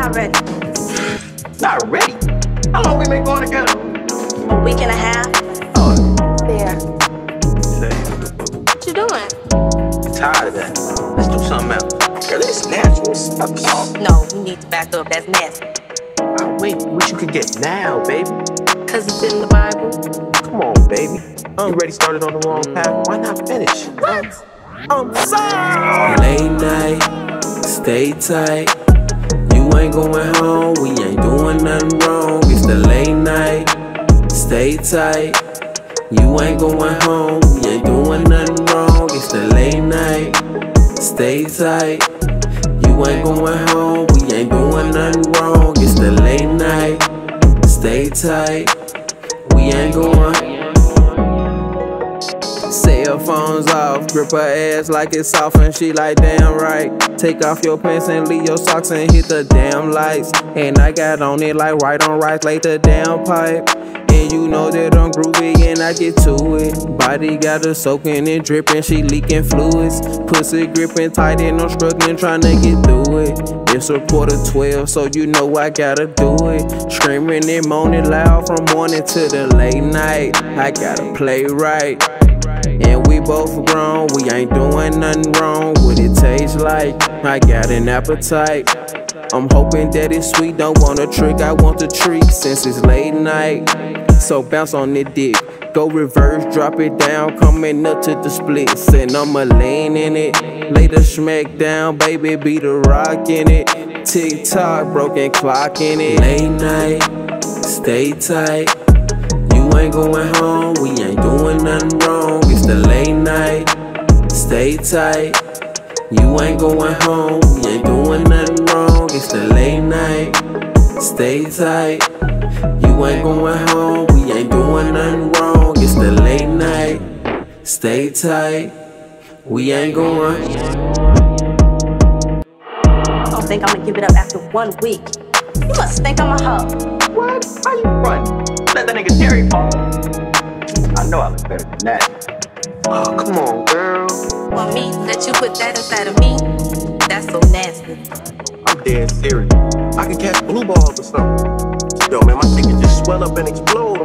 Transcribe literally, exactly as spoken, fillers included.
not ready. Not ready? How long we been going together? A week and a half. Oh, There. say, What you doing? I'm tired of that. Let's do something else. Girl, it's natural. Stop talking. No, you need to back up. That's nasty. I wait what you could get now, baby. Cause it's in the Bible. Come on, baby. I'm already started on the wrong path. Why not finish? What? I'm sorry. Late night, stay tight. You ain't going home, we ain't doing nothing wrong. It's the late night, stay tight. You ain't going home, we ain't doing nothing wrong. It's the late night, stay tight. You ain't going home, we ain't doing nothing wrong. It's the late night, stay tight. We ain't going. Cell phones off, grip her ass like it's soft and she like damn right. Take off your pants and leave your socks and hit the damn lights. And I got on it like right on right like the damn pipe. And you know that I'm groovy and I get to it. Body got her soaking and dripping, she leaking fluids. Pussy gripping tight and I'm struggling trying to get through it. It's a quarter twelve, so you know I gotta do it. Screaming and moaning loud from morning to the late night. I gotta play right. And we both grown, we ain't doing nothing wrong. What it tastes like, I got an appetite. I'm hoping that it's sweet, don't want a trick, I want the treat since it's late night. So bounce on the dick, go reverse, drop it down, coming up to the splits. And I'ma lean in it, lay the smack down, baby, be the rock in it. Tick-tock, broken clock in it. Late night, stay tight. You ain't going home, we ain't doing nothing wrong. It's the late night, stay tight. You ain't going home, we ain't doing nothing wrong. It's the late night, stay tight. You ain't going home, we ain't doing nothing wrong. It's the late night, stay tight. We ain't going. I don't think I'm gonna give it up after one week. You must think I'm a hoe. What? How you run? Let that nigga Terry fall. I know I look better than that. Oh, come on, girl. Want me to let you put that inside of me? That's so nasty. I'm dead serious. I can catch blue balls or something. Yo, man, my shit can just swell up and explode.